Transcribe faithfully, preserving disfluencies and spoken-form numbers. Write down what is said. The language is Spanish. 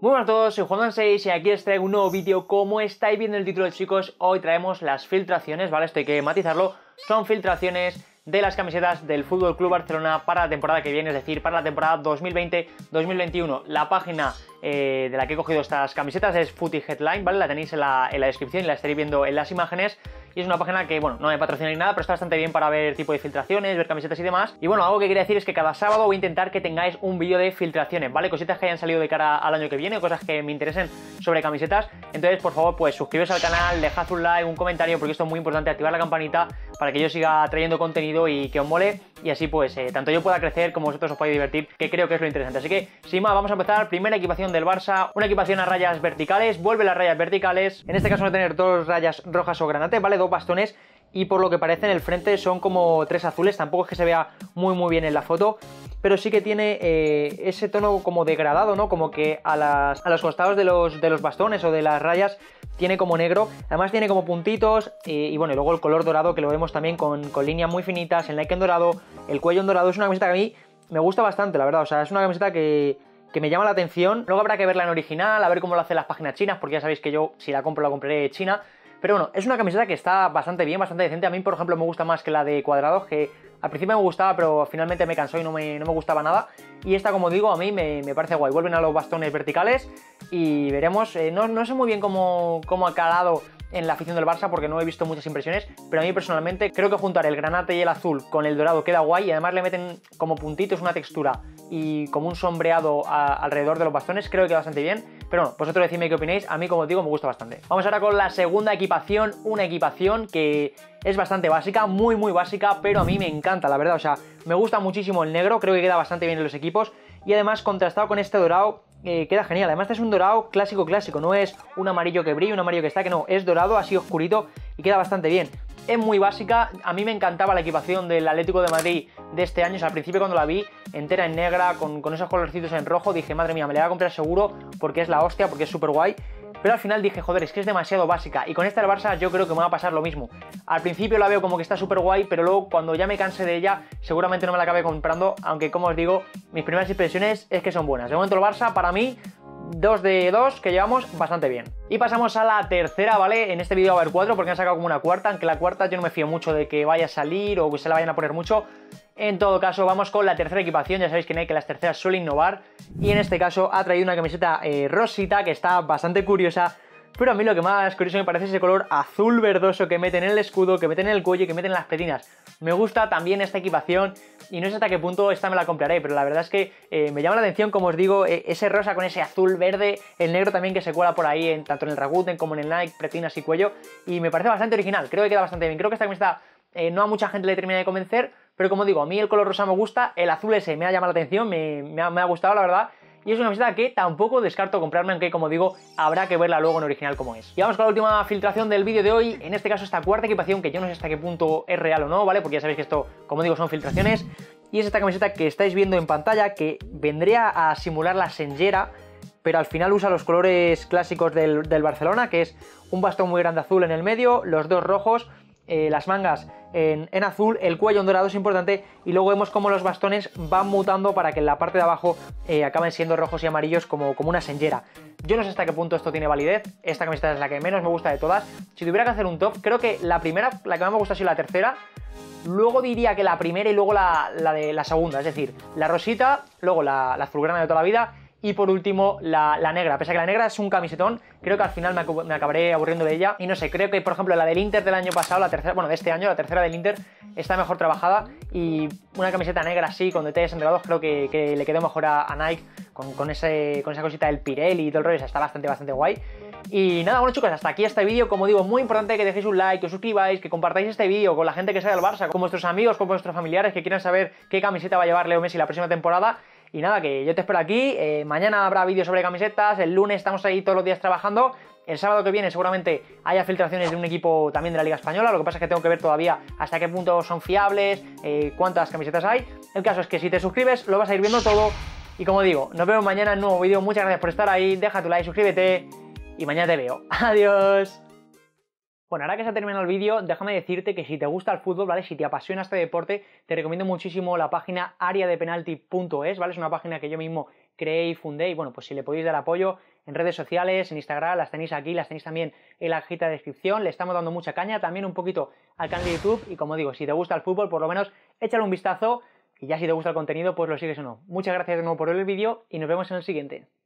Muy buenas a todos, soy Juan seis y aquí os traigo un nuevo vídeo. Como estáis viendo en el título, chicos, hoy traemos las filtraciones, ¿vale? Esto hay que matizarlo. Son filtraciones de las camisetas del F C Barcelona para la temporada que viene, es decir, para la temporada dos mil veinte dos mil veintiuno. La página eh, de la que he cogido estas camisetas es Footy Headline, ¿vale? La tenéis en la, en la descripción y la estaréis viendo en las imágenes. Y es una página que, bueno, no me patrocina ni nada, pero está bastante bien para ver tipo de filtraciones, ver camisetas y demás. Y bueno, algo que quería decir es que cada sábado voy a intentar que tengáis un vídeo de filtraciones, ¿vale? Cositas que hayan salido de cara al año que viene, cosas que me interesen sobre camisetas. Entonces, por favor, pues suscribiros al canal, dejad un like, un comentario, porque esto es muy importante, activar la campanita para que yo siga trayendo contenido y que os mole. Y así, pues, eh, tanto yo pueda crecer como vosotros os podáis divertir, que creo que es lo interesante. Así que, sin más, vamos a empezar. Primera equipación del Barça, una equipación a rayas verticales, vuelve las rayas verticales. En este caso vamos a tener dos rayas rojas o granate, ¿vale? Dos bastones. Y por lo que parece en el frente son como tres azules, tampoco es que se vea muy muy bien en la foto, pero sí que tiene eh, ese tono como degradado, ¿no? Como que a, las, a los costados de los, de los bastones o de las rayas tiene como negro, además tiene como puntitos y, y bueno, y luego el color dorado que lo vemos también con, con líneas muy finitas, el Nike en dorado, el cuello en dorado. Es una camiseta que a mí me gusta bastante, la verdad, o sea, es una camiseta que... que me llama la atención. Luego habrá que verla en original, a ver cómo lo hacen las páginas chinas, porque ya sabéis que yo si la compro la compraré china. Pero bueno, es una camiseta que está bastante bien, bastante decente. A mí, por ejemplo, me gusta más que la de cuadrados, que al principio me gustaba, pero finalmente me cansó y no me, no me gustaba nada. Y esta, como digo, a mí me, me parece guay. Vuelven a los bastones verticales y veremos. Eh, no, no sé muy bien cómo, cómo ha calado en la afición del Barça, porque no he visto muchas impresiones, pero a mí personalmente creo que juntar el granate y el azul con el dorado queda guay, y además le meten como puntitos, una textura y como un sombreado a, alrededor de los bastones. Creo que queda bastante bien, pero bueno, vosotros decidme qué opináis. A mí, como os digo, me gusta bastante. Vamos ahora con la segunda equipación, una equipación que es bastante básica, muy muy básica, pero a mí me encanta, la verdad. O sea, me gusta muchísimo el negro, creo que queda bastante bien en los equipos, y además contrastado con este dorado eh, queda genial. Además este es un dorado clásico clásico, no es un amarillo que brilla, un amarillo que está, que no, es dorado así oscurito y queda bastante bien. Es muy básica, a mí me encantaba la equipación del Atlético de Madrid de este año. O sea, al principio cuando la vi entera en negra, con, con esos colorcitos en rojo, dije, madre mía, me la voy a comprar seguro porque es la hostia, porque es súper guay. Pero al final dije, joder, es que es demasiado básica. Y con esta del Barça yo creo que me va a pasar lo mismo. Al principio la veo como que está súper guay, pero luego cuando ya me canse de ella, seguramente no me la acabe comprando. Aunque, como os digo, mis primeras impresiones es que son buenas. De momento el Barça, para mí, dos de dos que llevamos bastante bien. Y pasamos a la tercera, ¿vale? En este vídeo va a haber cuatro porque han sacado como una cuarta, aunque la cuarta yo no me fío mucho de que vaya a salir o que se la vayan a poner mucho. En todo caso, vamos con la tercera equipación. Ya sabéis que Nike, las terceras suelen innovar, y en este caso ha traído una camiseta eh, rosita que está bastante curiosa. Pero a mí lo que más curioso me parece es ese color azul verdoso que meten en el escudo, que meten en el cuello y que meten en las petinas. Me gusta también esta equipación y no sé hasta qué punto esta me la compraré, pero la verdad es que eh, me llama la atención, como os digo, eh, ese rosa con ese azul verde, el negro también que se cuela por ahí, en, tanto en el Rakuten como en el Nike, petinas y cuello, y me parece bastante original. Creo que queda bastante bien. Creo que esta camiseta eh, no a mucha gente le termina de convencer, pero como digo, a mí el color rosa me gusta, el azul ese me ha llamado la atención, me, me, ha, me ha gustado, la verdad. Y es una camiseta que tampoco descarto comprarme, aunque, como digo, habrá que verla luego en original como es. Y vamos con la última filtración del vídeo de hoy. En este caso, esta cuarta equipación, que yo no sé hasta qué punto es real o no, ¿vale? Porque ya sabéis que esto, como digo, son filtraciones. Y es esta camiseta que estáis viendo en pantalla, que vendría a simular la Senjera, pero al final usa los colores clásicos del, del Barcelona, que es un bastón muy grande azul en el medio, los dos rojos, eh, las mangas en, en azul, el cuello en dorado, es importante, y luego vemos cómo los bastones van mutando para que en la parte de abajo eh, acaben siendo rojos y amarillos como, como una Senjera. Yo no sé hasta qué punto esto tiene validez. Esta camiseta es la que menos me gusta de todas. Si tuviera que hacer un top, creo que la primera, la que más me gusta ha sido la tercera. Luego diría que la primera y luego la, la de la segunda, es decir, la rosita, luego la, la azulgrana de toda la vida, y por último la, la negra. Pese a que la negra es un camisetón, creo que al final me, me acabaré aburriendo de ella. Y no sé, creo que por ejemplo la del Inter del año pasado, la tercera, bueno, de este año, la tercera del Inter, está mejor trabajada. Y una camiseta negra así, con detalles enredados, creo que, que le quedó mejor a, a Nike, con, con, ese, con esa cosita del Pirelli y todo el rollo. Está bastante, bastante guay. Y nada, bueno chicos, hasta aquí este vídeo. Como digo, muy importante que dejéis un like, que os suscribáis, que compartáis este vídeo con la gente que sabe del Barça, con vuestros amigos, con vuestros familiares que quieran saber qué camiseta va a llevar Leo Messi la próxima temporada. Y nada, que yo te espero aquí. eh, Mañana habrá vídeos sobre camisetas, el lunes estamos ahí todos los días trabajando. El sábado que viene seguramente haya filtraciones de un equipo también de la Liga Española. Lo que pasa es que tengo que ver todavía hasta qué punto son fiables, eh, cuántas camisetas hay. El caso es que si te suscribes lo vas a ir viendo todo. Y como digo, nos vemos mañana en un nuevo vídeo. Muchas gracias por estar ahí, deja tu like, suscríbete y mañana te veo. Adiós. Bueno, ahora que se ha terminado el vídeo, déjame decirte que si te gusta el fútbol, ¿vale? Si te apasiona este deporte, te recomiendo muchísimo la página área de penalti punto es, ¿vale? Es una página que yo mismo creé y fundé, y bueno, pues si le podéis dar apoyo en redes sociales, en Instagram, las tenéis aquí, las tenéis también en la cajita de descripción, le estamos dando mucha caña, también un poquito al canal de YouTube, y como digo, si te gusta el fútbol, por lo menos échale un vistazo, y ya si te gusta el contenido, pues lo sigues o no. Muchas gracias de nuevo por ver el vídeo, y nos vemos en el siguiente.